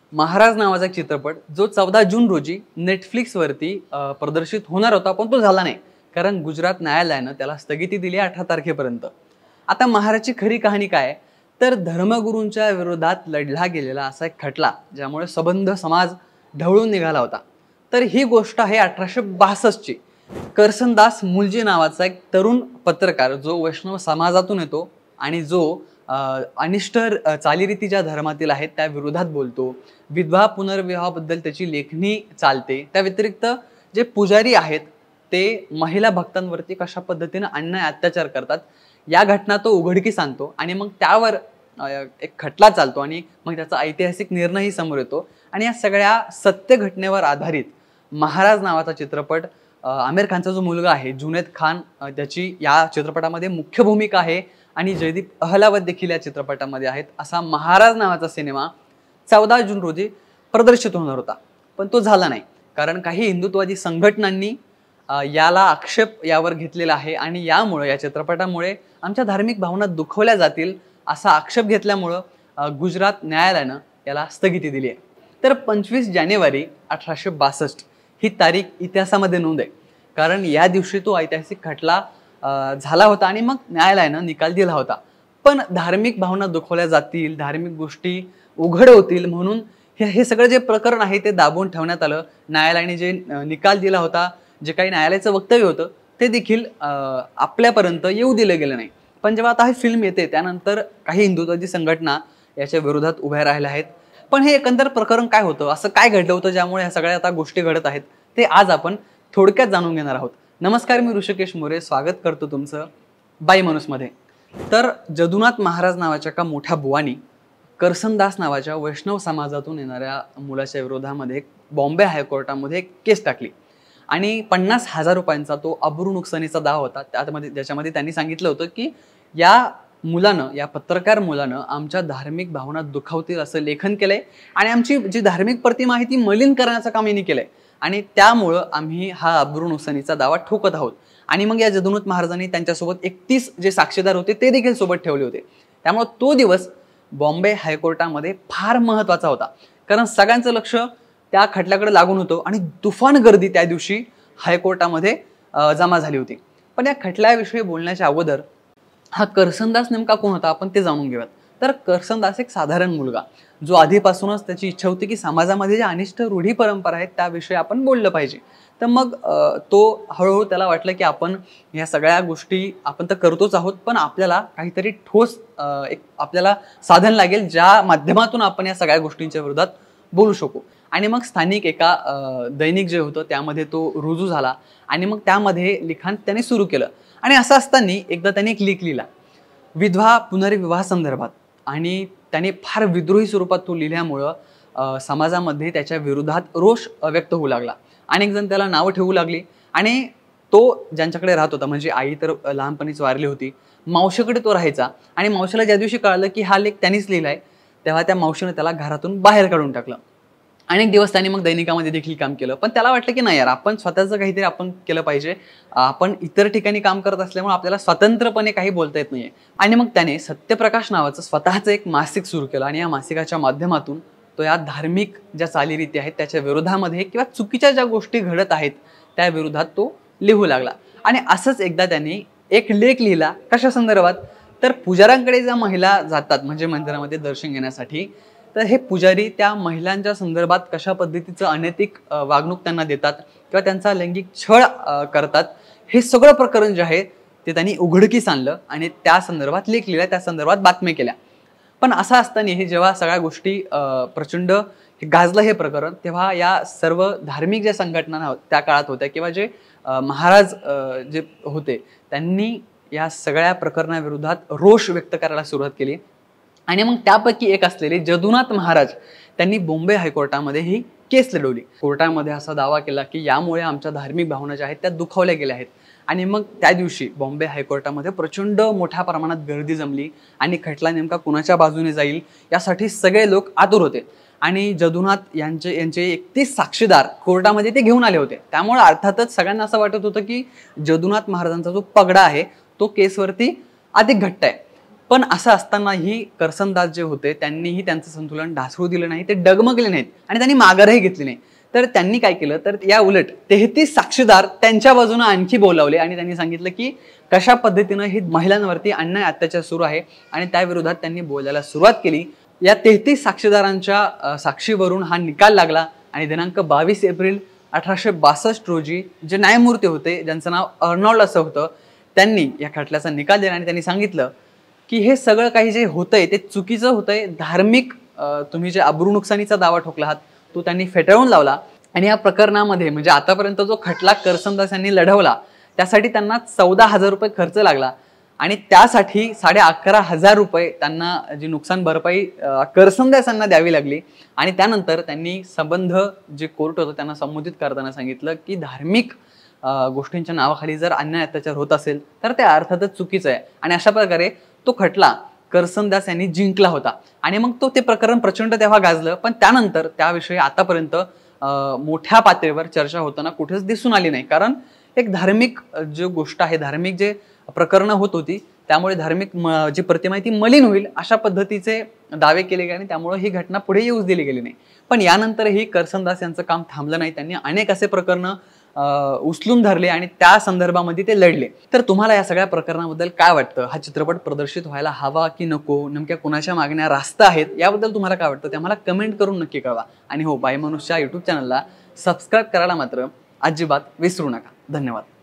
महाराज नावाचा एक चित्रपट जो 14 जून रोजी नेटफ्लिक्सवरती प्रदर्शित होणार होता, पण तो झाला नाही कारण गुजरात न्यायालयानं त्याला स्थगिती दिली 18 तारखेपर्यंत. आता महाराजची खरी कहाणी काय तर धर्मगुरूंच्या विरोधात लढला गेलेला असा एक खटला ज्यामुळे सबंध समाज ढवळून निघाला होता. तर ही गोष्ट आहे 1862 ची. करसनदास मुलजी नावाचा एक तरुण पत्रकार जो वैष्णव समाजातून येतो आणि जो अनिष्ट चालीरीती ज्या धर्मातील आहेत त्या विरोधात बोलतो. विधवा पुनर्विवाहाबद्दल त्याची लेखणी चालते. त्या व्यतिरिक्त जे पुजारी आहेत ते महिला भक्तांवरती कशा पद्धतीने अन्याय अत्याचार करतात या घटना तो उघडकीस आणतो आणि मग त्यावर एक खटला चालतो आणि मग त्याचा ऐतिहासिक निर्णयही समोर येतो. आणि या सगळ्या सत्य घटनेवर आधारित महाराज नावाचा चित्रपट, आमिर खानचा जो मुलगा आहे जुनैद खान त्याची या चित्रपटामध्ये मुख्य भूमिका आहे आणि जयदीप अहलावत देखील या चित्रपटामध्ये आहेत. असा महाराज नावाचा सिनेमा 14 जून रोजी प्रदर्शित होणार होता, पण तो झाला नाही कारण काही हिंदुत्ववादी संघटनांनी याला आक्षेप यावर घेतलेला आहे आणि यामुळे या चित्रपटामुळे आमच्या धार्मिक भावना दुखवल्या जातील असा आक्षेप घेतल्यामुळं गुजरात न्यायालयानं याला स्थगिती दिली आहे. तर 25 जानेवारी 1862 ही तारीख इतिहासामध्ये नोंद आहे कारण या दिवशी तो ऐतिहासिक खटला झाला होता आणि मग न्यायालयानं निकाल दिला होता. पण धार्मिक भावना दुखवल्या जातील, धार्मिक गोष्टी उघड होतील म्हणून हे सगळं जे प्रकरण आहे ते दाबून ठेवण्यात आलं. न्यायालयाने जे निकाल दिला होता, जे काही न्यायालयाचं वक्तव्य होतं ते देखील आपल्यापर्यंत येऊ दिलं गेलं नाही. पण जेव्हा आता ही फिल्म येते त्यानंतर काही हिंदुत्वादी संघटना याच्या विरोधात उभ्या राहिल्या आहेत. पण हे एकंदर प्रकरण काय होतं, असं काय घडलं होतं ज्यामुळे ह्या सगळ्या आता गोष्टी घडत आहेत ते आज आपण थोडक्यात जाणून घेणार आहोत. नमस्कार, मी ऋषिकेश मोरे स्वागत करतो तुमचं बाई माणूसमध्ये. तर जदुनाथ महाराज नावाच्या एका मोठ्या बुवानी करसनदास नावाच्या वैष्णव समाजातून येणाऱ्या मुलाच्या विरोधामध्ये बॉम्बे हायकोर्टामध्ये एक केस टाकली आणि 50,000 रुपयांचा तो अब्रू नुकसानीचा दावा होता. ज्याच्यामध्ये त्यांनी सांगितलं होतं की या पत्रकार मुलानं आमच्या धार्मिक भावना दुखावतील असं लेखन केलंय आणि आमची जी धार्मिक प्रतिमा आहे ती मलिन करण्याचं काम यांनी केलंय आणि त्यामुळं आम्ही हा अब्रू नुकसानीचा दावा ठोकत आहोत. आणि मग या जदुनाथ महाराजांनी त्यांच्यासोबत 31 जे साक्षीदार होते ते देखील सोबत ठेवले होते. त्यामुळे तो दिवस बॉम्बे हायकोर्टामध्ये फार महत्वाचा होता कारण सगळ्यांचं लक्ष त्या खटल्याकडे लागून होतं आणि तुफान गर्दी त्या दिवशी हायकोर्टामध्ये जमा झाली होती. पण या खटल्याविषयी बोलण्याच्या अगोदर हा करसनदास नेमका कोण होता आपण ते जाणून घेऊयात. तर करसनदास एक साधारण मुलगा जो आधीपासूनच त्याची इच्छा होती की समाजामध्ये ज्या अनिष्ट रूढी परंपरा आहेत त्याविषयी आपण बोललं पाहिजे. तर मग तो हळूहळू त्याला वाटलं की आपण ह्या सगळ्या गोष्टी आपण तर करतोच आहोत, पण आपल्याला काहीतरी ठोस एक आपल्याला साधन लागेल ज्या माध्यमातून आपण या सगळ्या गोष्टींच्या विरोधात बोलू शकू. आणि मग स्थानिक एका दैनिक जे होतं त्यामध्ये तो रुजू झाला आणि मग त्यामध्ये लिखाण त्याने सुरू केलं. आणि असं असताना एकदा त्याने एक लेख लिहिला विधवा पुनर्विवाह संदर्भात आणि त्याने फार विद्रोही स्वरूपात तो लिहिल्यामुळं समाजामध्ये त्याच्या विरोधात रोष व्यक्त होऊ लागला. अनेक जण त्याला नावं ठेवू लागली आणि तो ज्यांच्याकडे राहत होता, म्हणजे आई तर लहानपणीच वारली होती, मावशीकडे तो राहायचा आणि मावशीला ज्या दिवशी कळलं की हा लेख त्यांनीच लिहिलाय तेव्हा त्या मावशीने त्याला घरातून बाहेर काढून टाकलं. अनेक दिवस त्यांनी मग दैनिकामध्ये देखील काम केलं, पण त्याला वाटलं की नाही यार, आपण स्वतःचं काहीतरी आपण केलं पाहिजे. आपण इतर ठिकाणी काम करत असल्यामुळे आपल्याला स्वतंत्रपणे काही बोलता येत नाहीये. आणि मग त्याने सत्यप्रकाश नावाचं स्वतःचं एक मासिक सुरू केलं आणि या मासिकाच्या माध्यमातून तो या धार्मिक ज्या चालीरीती आहेत त्याच्या विरोधामध्ये किंवा चुकीच्या ज्या गोष्टी घडत आहेत त्या विरोधात तो लिहू लागला. आणि असंच एकदा त्यांनी एक लेख लिहिला कशा संदर्भात तर पुजाऱ्यांकडे ज्या महिला जातात म्हणजे मंदिरामध्ये दर्शन घेण्यासाठी, तर हे पुजारी त्या महिलांच्या संदर्भात कशा पद्धतीचं अनैतिक वागणूक त्यांना देतात किंवा त्यांचा लैंगिक छळ करतात, हे सगळं प्रकरण जे आहे ते त्यांनी उघडकीस आणलं आणि त्या संदर्भात लेख लिहिला, त्या संदर्भात बातम्या केल्या. पण असं असताना हे जेव्हा सगळ्या गोष्टी प्रचंड गाजलं हे प्रकरण, तेव्हा या सर्व धार्मिक ज्या संघटना त्या काळात होत्या किंवा जे महाराज जे होते त्यांनी या सगळ्या प्रकरणाविरोधात रोष व्यक्त करायला सुरुवात केली. आणि मग त्यापैकी एक असलेले जदुनाथ महाराज त्यांनी बॉम्बे हायकोर्टामध्ये ही केस लढवली. कोर्टामध्ये असा दावा केला की यामुळे आमच्या धार्मिक भावना ज्या आहेत त्या दुखावल्या गेल्या आहेत. आणि मग त्या दिवशी बॉम्बे हायकोर्टामध्ये प्रचंड मोठ्या प्रमाणात गर्दी जमली आणि खटला नेमका कुणाच्या बाजूने जाईल यासाठी सगळे लोक आतुर होते. आणि जदुनाथ यांचे 31 साक्षीदार कोर्टामध्ये ते घेऊन आले होते. त्यामुळे अर्थातच सगळ्यांना असं वाटत होतं की जदुनाथ महाराजांचा जो पगडा आहे तो केसवरती अधिक घट्ट आहे. पण असं असतानाही करसनदास जे होते त्यांनीही त्यांचं संतुलन ढासळू दिलं नाही, ते डगमगले नाहीत आणि त्यांनी माघारही घेतली नाही. तर त्यांनी काय केलं, तर या उलट 33 साक्षीदार त्यांच्या बाजूने आणखी बोलावले आणि त्यांनी सांगितलं की कशा पद्धतीनं ही महिलांवरती अन्याय अत्याचार सुरू आहे आणि त्या विरोधात त्यांनी बोलायला सुरुवात केली. या 33 साक्षीदारांच्या साक्षीवरून हा निकाल लागला आणि दिनांक 22 एप्रिल 1862 रोजी जे न्यायमूर्ती होते, ज्यांचं नाव अर्नॉल्ड असं होतं, त्यांनी या खटल्याचा निकाल दिला आणि त्यांनी सांगितलं की हे सगळं काही जे होतंय ते चुकीचं होतंय. धार्मिक तुम्ही जे अब्रू नुकसानीचा दावा ठोकला आहात तो त्यांनी फेटाळून लावला आणि या प्रकरणामध्ये म्हणजे आतापर्यंत जो खटला करसनदास यांनी लढवला त्यासाठी त्यांना 14,000 रुपये खर्च लागला आणि त्यासाठी 11,500 रुपये त्यांना जी नुकसान भरपाई करसनदास यांना द्यावी लागली. आणि त्यानंतर त्यांनी संबंध जे कोर्ट होतं त्यांना संबोधित करताना सांगितलं की धार्मिक गोष्टींच्या नावाखाली जर अन्याय अत्याचार होत असेल तर ते अर्थातच चुकीचं आहे. आणि अशा प्रकारे तो खटला करसनदास यांनी जिंकला होता आणि मग ते प्रकरण प्रचंड तेव्हा गाजलं. पण त्यानंतर त्याविषयी आतापर्यंत मोठ्या पातळीवर चर्चा होताना कुठेच दिसून आली नाही, कारण एक धार्मिक जी गोष्ट आहे, धार्मिक जे प्रकरणं होत होती त्यामुळे धार्मिक जी प्रतिमा आहे ती मलिन होईल अशा पद्धतीचे दावे केले गेले आणि त्यामुळे ही घटना पुढे येऊच दिली गेली नाही. पण यानंतरही करसनदास यांचं काम थांबलं नाही. त्यांनी अनेक असे प्रकरणं उचलून धरले आणि त्या संदर्भामध्ये ते लढले. तर तुम्हाला या सगळ्या प्रकरणाबद्दल काय वाटतं? हा चित्रपट प्रदर्शित व्हायला हवा की नको? नेमक्या कोणाच्या मागण्या रास्त आहेत याबद्दल तुम्हाला काय वाटतं ते आम्हाला कमेंट करून नक्की कळवा. आणि हो, बाईमाणूसच्या YouTube चॅनलला सबस्क्राईब करायला मात्र अजिबात विसरू नका. धन्यवाद.